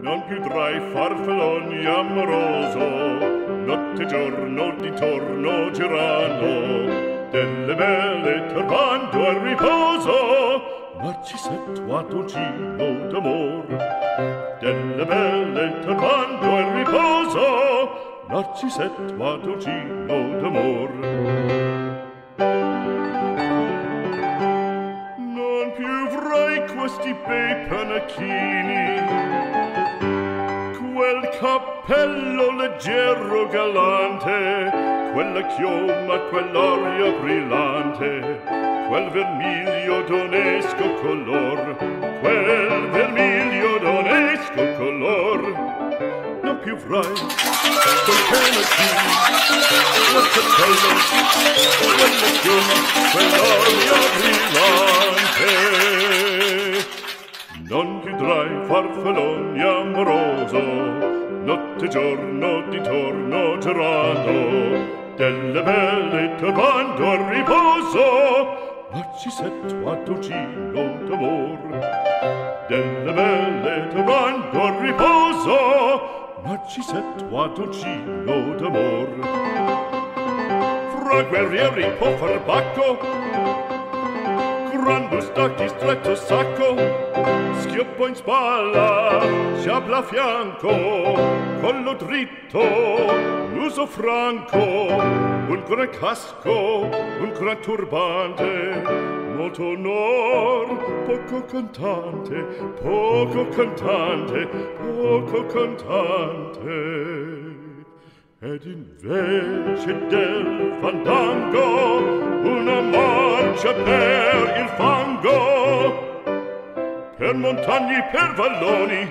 Non più tra i farfalloni amoroso, notte e giorno di torno girano, delle belle turbando al riposo, Narcisetto Adugino d'amor. Delle belle turbando al riposo, Narcisetto Adugino d'amor. Non più avrai questi bei panacchini, quel cappello leggero galante, quella chioma, quell'aria brillante, quel vermiglio d'onesco color, quel vermiglio d'onesco color. Non più avrai quel panacchini, quel cappello, quella chioma, quell'aria brillante. Non chiudrai farfalloni amoroso, notte e giorno di torno girando, delle belle turbando al riposo, Narcisetto Adugino d'amor. Delle belle turbando al riposo, Narcisetto Adugino d'amor. Fra guerrieri può far bacco, gran bustacchi stretto sacco, schioppo in spalla, sciabla a fianco, collo dritto, muso franco, un gran casco, un gran turbante, molto onor, poco cantante, poco cantante, poco cantante. Ed invece del fandango una marcia per il fango, per montagne, per valloni,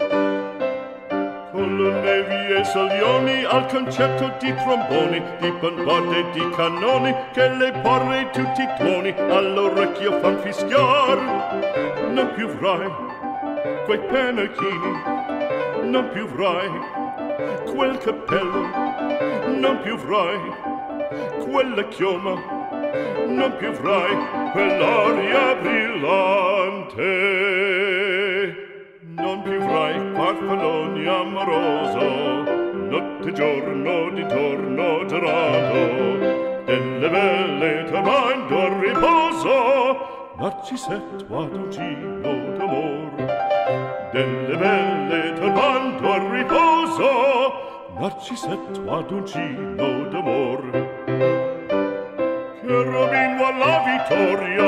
con le nevi e salioni, al concerto di tromboni, di bombarde e di cannoni, che le porre tutti i tuoni all'orecchio fan fischiar. Non più avrai quei pennacchini, non più avrai quel cappello, non più avrai quella chioma, non più avrai quell'aria brillante. Non più avrai farfalloni amoroso, notte e giorno di torno girando, delle belle turbando al riposo, Narcisetto Adugino d'amor. Delle belle turbando al riposo, Narcisetto Adugino d'amor. Cherubino alla vittoria,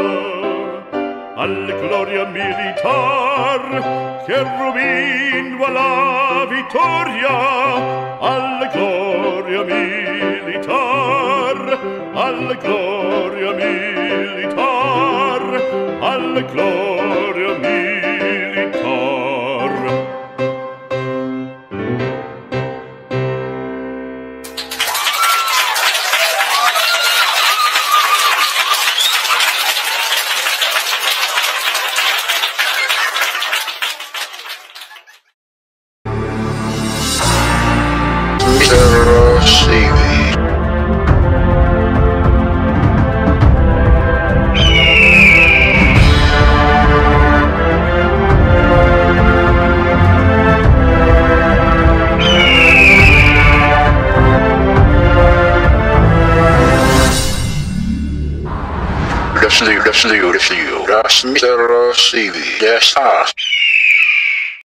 alla gloria militar, cherubino alla vittoria, alla gloria militar, alla gloria militar, alla gloria militar. Mr. Stevie, yes,